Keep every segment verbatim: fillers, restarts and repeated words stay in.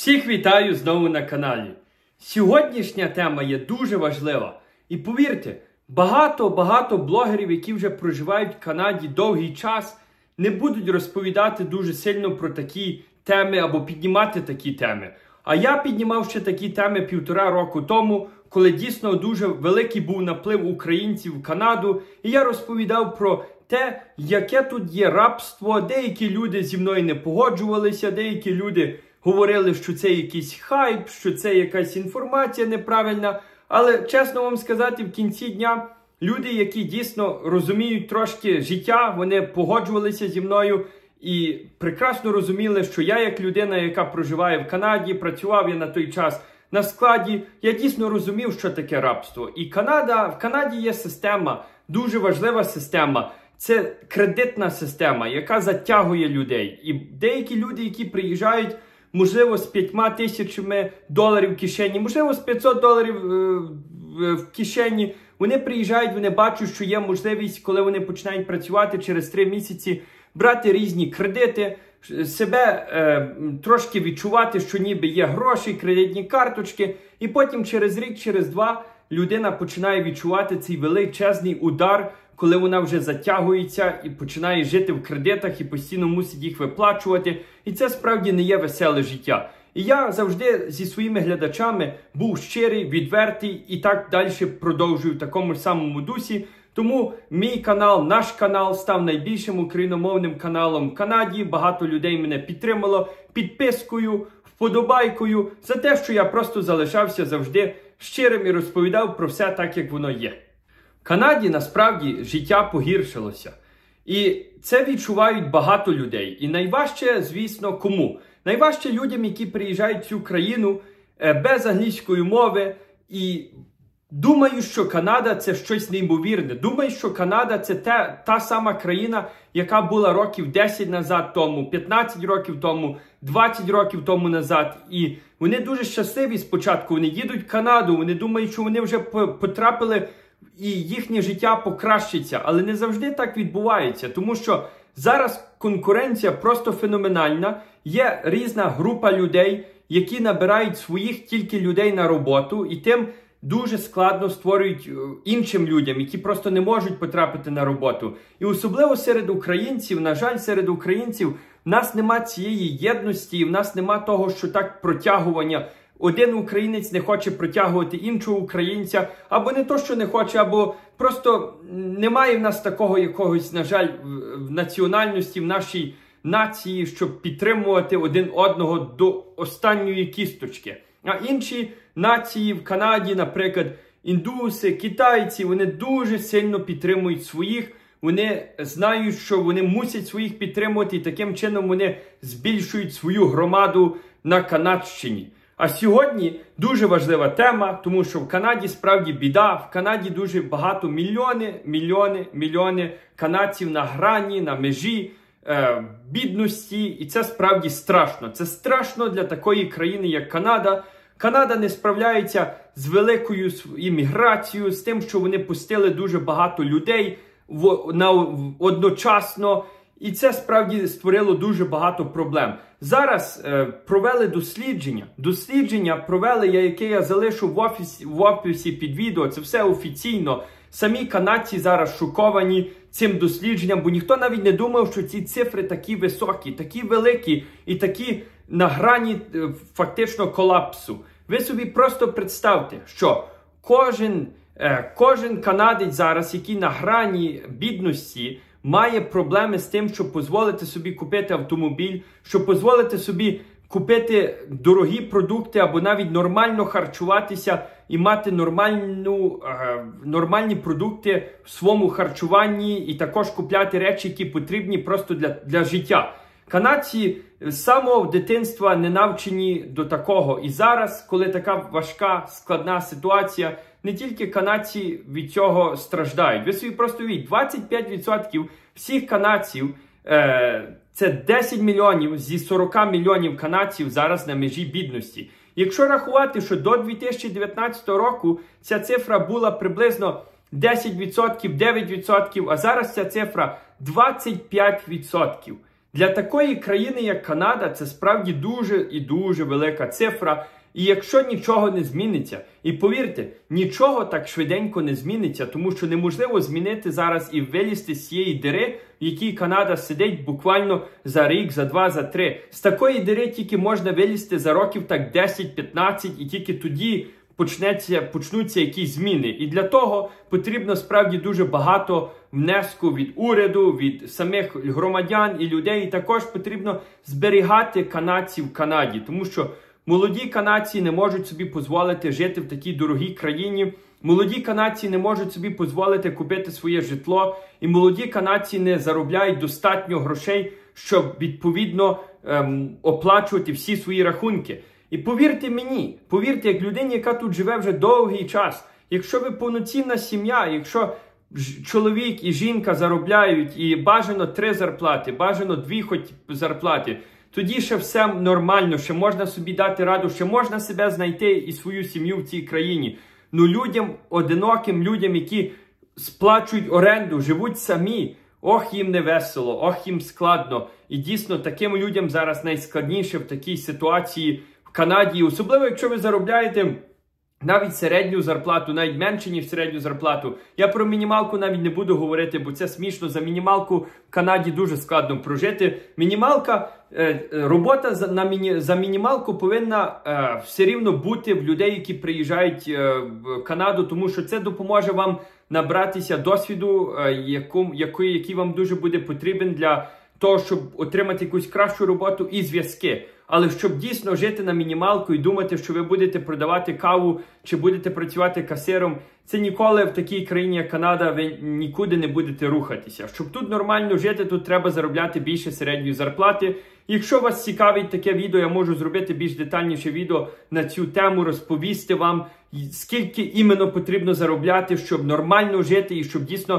Всіх вітаю знову на каналі. Сьогоднішня тема є дуже важлива. І повірте, багато-багато блогерів, які вже проживають в Канаді довгий час, не будуть розповідати дуже сильно про такі теми або піднімати такі теми. А я піднімав ще такі теми півтора року тому, коли дійсно дуже великий був наплив українців в Канаду. І я розповідав про те, яке тут є рабство. Деякі люди зі мною не погоджувалися, деякі люди говорили, що це якийсь хайп, що це якась інформація неправильна. Але, чесно вам сказати, в кінці дня люди, які дійсно розуміють трошки життя, вони погоджувалися зі мною і прекрасно розуміли, що я як людина, яка проживає в Канаді, працював я на той час на складі, я дійсно розумів, що таке рабство. І Канада, в Канаді є система, дуже важлива система. Це кредитна система, яка затягує людей. І деякі люди, які приїжджають, можливо, з п'ятьма тисячами доларів в кишені, можливо, з п'ятсот доларів е, в кишені, вони приїжджають, вони бачать, що є можливість, коли вони починають працювати через три місяці, брати різні кредити, себе е, трошки відчувати, що ніби є гроші, кредитні карточки, і потім через рік, через два людина починає відчувати цей величезний удар, коли вона вже затягується і починає жити в кредитах і постійно мусить їх виплачувати. І це справді не є веселе життя. І я завжди зі своїми глядачами був щирий, відвертий і так далі продовжую в такому ж самому дусі. Тому мій канал, наш канал став найбільшим україномовним каналом в Канаді. Багато людей мене підтримало підпискою, вподобайкою за те, що я просто залишався завжди щирим і розповідав про все так, як воно є. В Канаді насправді життя погіршилося. І це відчувають багато людей. І найважче, звісно, кому? Найважче людям, які приїжджають в цю країну без англійської мови і думають, що Канада – це щось неймовірне. Думають, що Канада – це та, та сама країна, яка була років десять назад тому, п'ятнадцять років тому, двадцять років тому назад. І вони дуже щасливі спочатку. Вони їдуть в Канаду, вони думають, що вони вже потрапили і їхнє життя покращиться. Але не завжди так відбувається, тому що зараз конкуренція просто феноменальна. Є різна група людей, які набирають своїх тільки людей на роботу, і тим дуже складно створюють іншим людям, які просто не можуть потрапити на роботу. І особливо серед українців, на жаль, серед українців, в нас нема цієї єдності, в нас нема того, що так протягування. Один українець не хоче протягувати іншого українця, або не то, що не хоче, або просто немає в нас такого якогось, на жаль, в національності, в нашій нації, щоб підтримувати один одного до останньої кісточки. А інші нації в Канаді, наприклад, індуси, китайці, вони дуже сильно підтримують своїх, вони знають, що вони мусять своїх підтримувати, і таким чином вони збільшують свою громаду на Канадщині. А сьогодні дуже важлива тема, тому що в Канаді справді біда, в Канаді дуже багато, мільйони, мільйони, мільйони канадців на грані, на межі е, бідності, і це справді страшно. Це страшно для такої країни, як Канада. Канада не справляється з великою імміграцією, з тим, що вони пустили дуже багато людей в, на, в, одночасно, і це справді створило дуже багато проблем. Зараз е, провели дослідження. Дослідження провели, яке я залишу в офісі, в описі під відео. Це все офіційно. Самі канадці зараз шоковані цим дослідженням, бо ніхто навіть не думав, що ці цифри такі високі, такі великі і такі на грані е, фактично колапсу. Ви собі просто представте, що кожен, е, кожен канадець зараз, який на грані бідності, має проблеми з тим, щоб дозволити собі купити автомобіль, щоб дозволити собі купити дорогі продукти або навіть нормально харчуватися і мати нормальну, е, нормальні продукти в своєму харчуванні і також купляти речі, які потрібні просто для, для життя. Канадці з самого дитинства не навчені до такого. І зараз, коли така важка, складна ситуація, не тільки канадці від цього страждають. Ви собі просто уявіть, двадцять п'ять відсотків всіх канадців, е, це десять мільйонів зі сорока мільйонів канадців зараз на межі бідності. Якщо рахувати, що до дві тисячі дев'ятнадцятого року ця цифра була приблизно десять відсотків, дев'ять відсотків, а зараз ця цифра двадцять п'ять відсотків. Для такої країни, як Канада, це справді дуже і дуже велика цифра. І якщо нічого не зміниться, і повірте, нічого так швиденько не зміниться, тому що неможливо змінити зараз і вилізти з цієї дири, в якій Канада сидить буквально за рік, за два, за три. З такої дири тільки можна вилізти за років так десять-п'ятнадцять, і тільки тоді почнеться, почнуться якісь зміни. І для того потрібно справді дуже багато внеску від уряду, від самих громадян і людей. І також потрібно зберігати канадців в Канаді, тому що молоді канадці не можуть собі дозволити жити в такій дорогій країні. Молоді канадці не можуть собі дозволити купити своє житло. І молоді канадці не заробляють достатньо грошей, щоб відповідно ем, оплачувати всі свої рахунки. І повірте мені, повірте, як людині, яка тут живе вже довгий час, якщо ви повноцінна сім'я, якщо чоловік і жінка заробляють і бажано три зарплати, бажано дві хоч зарплати, тоді ще все нормально, ще можна собі дати раду, ще можна себе знайти і свою сім'ю в цій країні. Ну людям, одиноким людям, які сплачують оренду, живуть самі, ох їм не весело, ох їм складно. І дійсно таким людям зараз найскладніше в такій ситуації в Канаді. Особливо, якщо ви заробляєте навіть середню зарплату, навіть менше, ніж середню зарплату. Я про мінімалку навіть не буду говорити, бо це смішно. За мінімалку в Канаді дуже складно прожити. Мінімалка, робота за, на міні, за мінімалку повинна е, все рівно бути в людей, які приїжджають е, в Канаду, тому що це допоможе вам набратися досвіду, е, яку, який, який вам дуже буде потрібен для того, щоб отримати якусь кращу роботу і зв'язки. Але щоб дійсно жити на мінімалку і думати, що ви будете продавати каву чи будете працювати касиром, це ніколи в такій країні, як Канада, ви нікуди не будете рухатися. Щоб тут нормально жити, тут треба заробляти більше середньої зарплати. Якщо вас цікавить таке відео, я можу зробити більш детальніше відео на цю тему, розповісти вам, скільки іменно потрібно заробляти, щоб нормально жити і щоб дійсно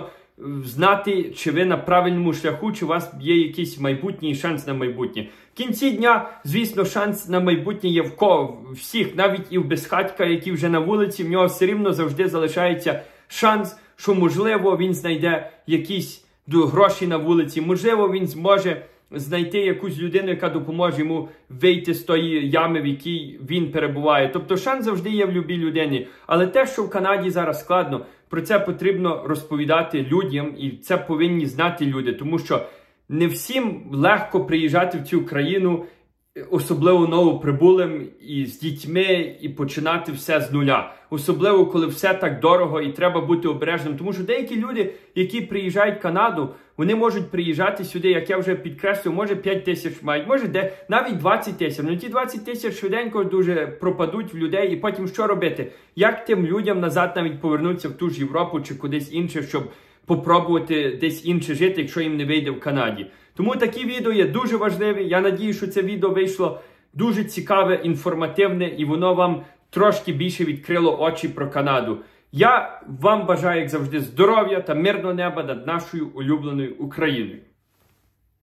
знати, чи ви на правильному шляху, чи у вас є якийсь майбутній шанс на майбутнє. В кінці дня, звісно, шанс на майбутнє є в кого, всіх, навіть і в безхатька, який вже на вулиці, в нього все рівно завжди залишається шанс, що, можливо, він знайде якісь гроші на вулиці, можливо, він зможе знайти якусь людину, яка допоможе йому вийти з тої ями, в якій він перебуває. Тобто шанс завжди є в любій людині. Але те, що в Канаді зараз складно, про це потрібно розповідати людям, і це повинні знати люди, тому що не всім легко приїжджати в цю країну, особливо новоприбулим, і з дітьми, і починати все з нуля. Особливо, коли все так дорого і треба бути обережним. Тому що деякі люди, які приїжджають в Канаду, вони можуть приїжджати сюди, як я вже підкреслив, може п'ять тисяч мають, може де навіть двадцять тисяч. Ну ті двадцять тисяч швиденько дуже пропадуть в людей, і потім що робити? Як тим людям назад навіть повернутися в ту ж Європу чи кудись інше, щоб попробувати десь інше жити, якщо їм не вийде в Канаді. Тому такі відео є дуже важливі. Я надію, що це відео вийшло дуже цікаве, інформативне, і воно вам трошки більше відкрило очі про Канаду. Я вам бажаю, як завжди, здоров'я та мирного неба над нашою улюбленою Україною.